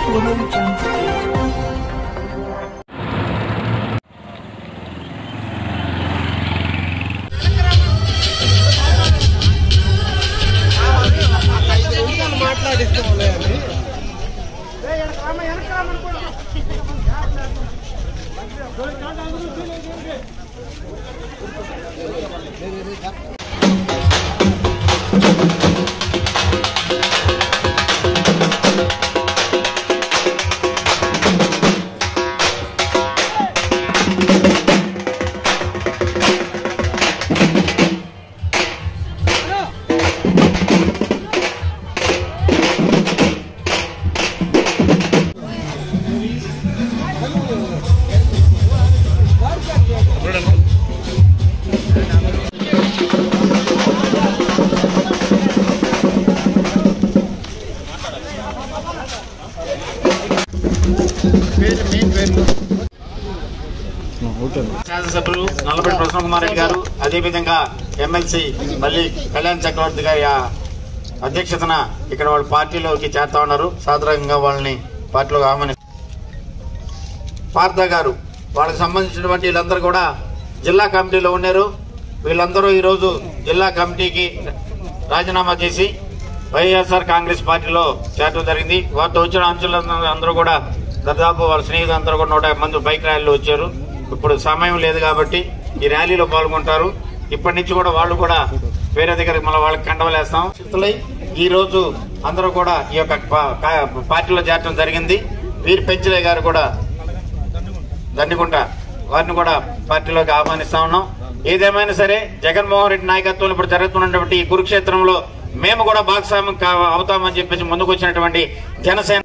శాసనసభ్యులు నల్లపరెడ్డి ప్రసన్న కుమార్ రెడ్డి గారు, అదేవిధంగా ఎమ్మెల్సీ మల్లి కళ్యాణ్ చక్రవర్తి గారి అధ్యక్షతన ఇక్కడ వాళ్ళ పార్టీలోకి చేరుతా ఉన్నారు. సాధారణంగా వాళ్ళని పార్టీలోకి ఆహ్వానిస్తారు. పార్థ గారు, వాళ్ళకి సంబంధించినటువంటి వీళ్ళందరూ కూడా జిల్లా కమిటీలో ఉన్నారు. వీళ్ళందరూ ఈరోజు జిల్లా కమిటీకి రాజీనామా చేసి వైఎస్ఆర్ కాంగ్రెస్ పార్టీలో చేరడం జరిగింది. వారితో వచ్చిన అంశాలందరూ కూడా దాదాపు వాళ్ళ స్నేహితులందరూ కూడా 150 మంది బైక్ ర్యాలీలో వచ్చారు. ఇప్పుడు సమయం లేదు కాబట్టి ఈ ర్యాలీలో పాల్గొంటారు. ఇప్పటి నుంచి కూడా వాళ్ళు కూడా వేరే దగ్గరికి మళ్ళీ వాళ్ళకి కండవలేస్తాం. ఈ రోజు అందరూ కూడా ఈ యొక్క పార్టీలో చేరడం జరిగింది. వీరి పెంచలే గారు కూడా దండిగుంట, వారిని కూడా పార్టీలోకి ఆహ్వానిస్తా ఉన్నాం. ఏదేమైనా సరే జగన్మోహన్ రెడ్డి నాయకత్వంలో ఇప్పుడు జరుగుతున్నటువంటి ఈ కురుక్షేత్రంలో మేము కూడా భాగస్వామ్యం అవుతామని చెప్పేసి ముందుకు వచ్చినటువంటి జనసేన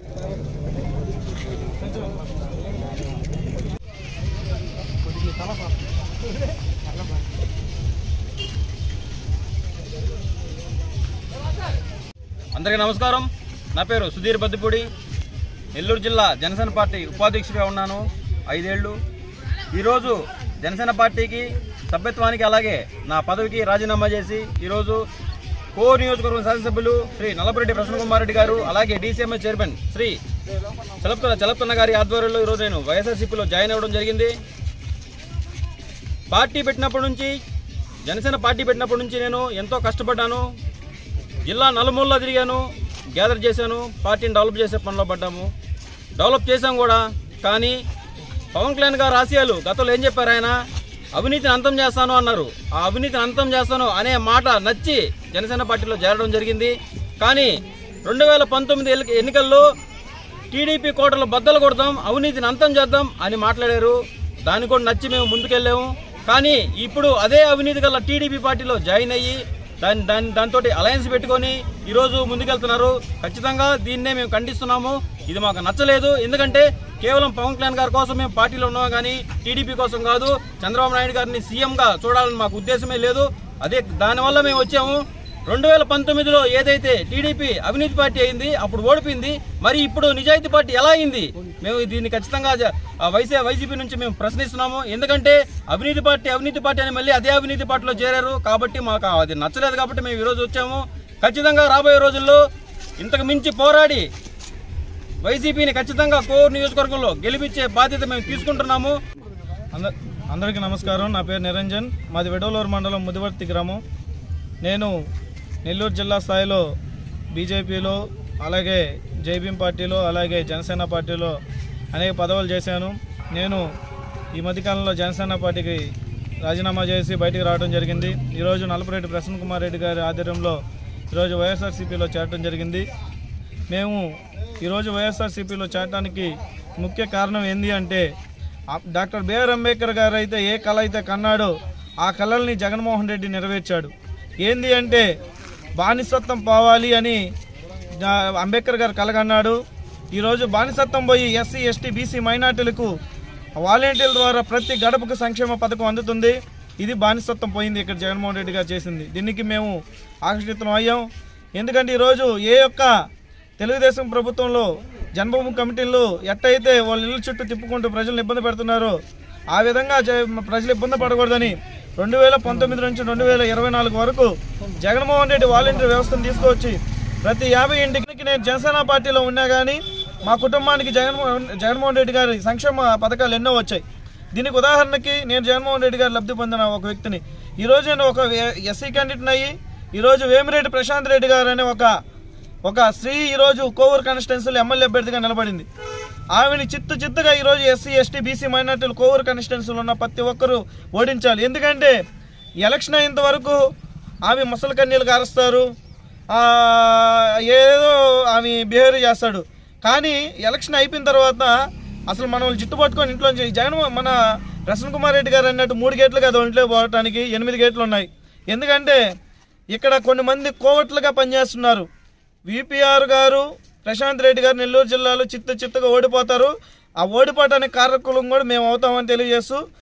అందరికీ నమస్కారం. నా పేరు సుధీర్ బద్దిపూడి. నెల్లూరు జిల్లా జనసేన పార్టీ ఉపాధ్యక్షుడిగా ఉన్నాను 5 ఏళ్లు. ఈరోజు జనసేన పార్టీకి సభ్యత్వానికి అలాగే నా పదవికి రాజీనామా చేసి ఈరోజు కోర్ నియోజకవర్గం శాసనసభ్యులు శ్రీ నల్లపరెడ్డి ప్రసన్న కుమార్ రెడ్డి గారు, అలాగే డీసీఎంఏ చైర్మన్ శ్రీ చలపన్న గారి ఆధ్వర్యంలో ఈరోజు నేను వైఎస్ఆర్సీపీలో జాయిన్ అవ్వడం జరిగింది. పార్టీ పెట్టినప్పటి నుంచి, జనసేన పార్టీ పెట్టినప్పటి నుంచి నేను ఎంతో కష్టపడ్డాను. జిల్లా నలుమూలలో తిరిగాను, గ్యాదర్ చేశాను, పార్టీని డెవలప్ చేసే పనిలో పడ్డాము. డెవలప్ చేశాం కూడా. కానీ పవన్ కళ్యాణ్ గారు ఆశయాలు గతంలో ఏం చెప్పారు? ఆయన అవినీతిని అంతం చేస్తాను అన్నారు. ఆ అవినీతిని అంతం చేస్తాను అనే మాట నచ్చి జనసేన పార్టీలో చేరడం జరిగింది. కానీ 2019 ఎన్నికల్లో టీడీపీ కోటలు బద్దలు కొడదాం, అవినీతిని అంతం చేద్దాం అని మాట్లాడారు. దాన్ని కూడా నచ్చి మేము ముందుకెళ్ళాము. కానీ ఇప్పుడు అదే అవినీతి గల టీడీపీ పార్టీలో జాయిన్ అయ్యి దాంతో అలయన్స్ పెట్టుకొని ఈరోజు ముందుకెళ్తున్నారు. ఖచ్చితంగా దీన్నే మేము ఖండిస్తున్నాము. ఇది మాకు నచ్చలేదు. ఎందుకంటే కేవలం పవన్ కళ్యాణ్ గారి కోసం మేము పార్టీలో ఉన్నాం కానీ టీడీపీ కోసం కాదు. చంద్రబాబు నాయుడు గారిని సీఎంగా చూడాలని మాకు ఉద్దేశమే లేదు. అదే దానివల్ల మేము వచ్చాము. 2019లో ఏదైతే టీడీపీ అవినీతి పార్టీ అయింది, అప్పుడు ఓడిపోయింది. మరి ఇప్పుడు నిజాయితీ పార్టీ ఎలా అయింది? మేము దీన్ని ఖచ్చితంగా వైసీపీ నుంచి మేము ప్రశ్నిస్తున్నాము. ఎందుకంటే అవినీతి పార్టీ అని మళ్ళీ అదే అవినీతి పార్టీలో చేరారు. కాబట్టి మాకు అది నచ్చలేదు. కాబట్టి మేము ఈరోజు వచ్చాము. ఖచ్చితంగా రాబోయే రోజుల్లో ఇంతకు మించి పోరాడి వైసీపీని ఖచ్చితంగా కోర్ నియోజకవర్గంలో గెలిపించే బాధ్యత మేము తీసుకుంటున్నాము. అందరికీ నమస్కారం. నా పేరు నిరంజన్. మాది వెడోలూరు మండలం ముదివర్తి గ్రామం. నేను నెల్లూరు జిల్లా స్థాయిలో బీజేపీలో, అలాగే జైభీం పార్టీలో, అలాగే జనసేన పార్టీలో అనేక పదవులు చేశాను. నేను ఈ మధ్యకాలంలో జనసేన పార్టీకి రాజీనామా చేసి బయటికి రావడం జరిగింది. ఈరోజు నల్లపరెడ్డి ప్రసన్న కుమార్ రెడ్డి గారి ఆధ్వర్యంలో ఈరోజు వైఎస్ఆర్సీపీలో చేరడం జరిగింది. మేము ఈరోజు వైఎస్ఆర్సీపీలో చేరడానికి ముఖ్య కారణం ఏంది అంటే, డాక్టర్ బిఆర్ అంబేద్కర్ గారు అయితే ఏ కళ అయితే కన్నాడో ఆ కళల్ని జగన్మోహన్ రెడ్డి నెరవేర్చాడు. ఏంది అంటే బానిసత్వం పోవాలి అని అంబేద్కర్ గారు కలగన్నాడు. ఈరోజు బానిసత్వం పోయి ఎస్సీ, ఎస్టీ, బీసీ మైనార్టీలకు వాలంటీర్ల ద్వారా ప్రతి గడపకు సంక్షేమ పథకం అందుతుంది. ఇది బానిసత్వం పోయింది ఇక్కడ జగన్మోహన్ రెడ్డి గారు చేసింది. దీనికి మేము ఆకర్షితం అయ్యాం. ఎందుకంటే ఈరోజు ఏ యొక్క తెలుగుదేశం ప్రభుత్వంలో జన్మభూమి కమిటీలు ఎట్టయితే వాళ్ళ ఇళ్ళ చుట్టూ తిప్పుకుంటూ ప్రజలను ఇబ్బంది పెడుతున్నారో ఆ విధంగా ప్రజలు ఇబ్బంది పడకూడదని 2019 నుంచి 2024 వరకు జగన్మోహన్ రెడ్డి వాలంటీర్ వ్యవస్థను తీసుకువచ్చి ప్రతి 50 ఇంటికి నేను జనసేన పార్టీలో ఉన్నా కానీ మా కుటుంబానికి జగన్మోహన్ రెడ్డి గారి సంక్షేమ పథకాలు ఎన్నో వచ్చాయి. దీనికి ఉదాహరణకి నేను జగన్మోహన్ రెడ్డి గారు లబ్ధి పొందిన ఒక వ్యక్తిని. ఈరోజు నేను ఒక ఎస్సీ క్యాండిడేట్ని అయ్యి ఈరోజు వేమిరెడ్డి ప్రశాంత్ రెడ్డి గారు అనే ఒక స్త్రీ ఈరోజు కోవూరు కాన్స్టిట్యున్సీలో ఎమ్మెల్యే అభ్యర్థిగా నిలబడింది. ఆమెని చిత్తుగా ఈరోజు ఎస్సీ ఎస్టీ బీసీ మైనార్టీలు కోవూరు కాన్స్టిట్యున్సీలో ఉన్న ప్రతి ఒక్కరూ ఓడించాలి. ఎందుకంటే ఎలక్షన్ అయ్యేంత వరకు ఆమె ముసలి కన్నీళ్ళు కారుస్తారు, ఏదో ఆమె బిహేవియర్ చేస్తాడు. కానీ ఎలక్షన్ అయిపోయిన తర్వాత అసలు మనం జిట్టు పట్టుకొని ఇంట్లో మన ప్రసన్న కుమార్ రెడ్డి గారు అన్నట్టు 3 గేట్లు కదా ఇంట్లో పోవటానికి 8 గేట్లు ఉన్నాయి. ఎందుకంటే ఇక్కడ కొన్ని మంది కోవట్లుగా పనిచేస్తున్నారు. విపిఆర్ గారు ప్రశాంత్ రెడ్డి గారు నెల్లూరు జిల్లాలో చిత్తుగా ఓడిపోతారు. ఆ ఓడిపోవటానికి కారకులం కూడా మేము అవుతామని తెలియజేస్తూ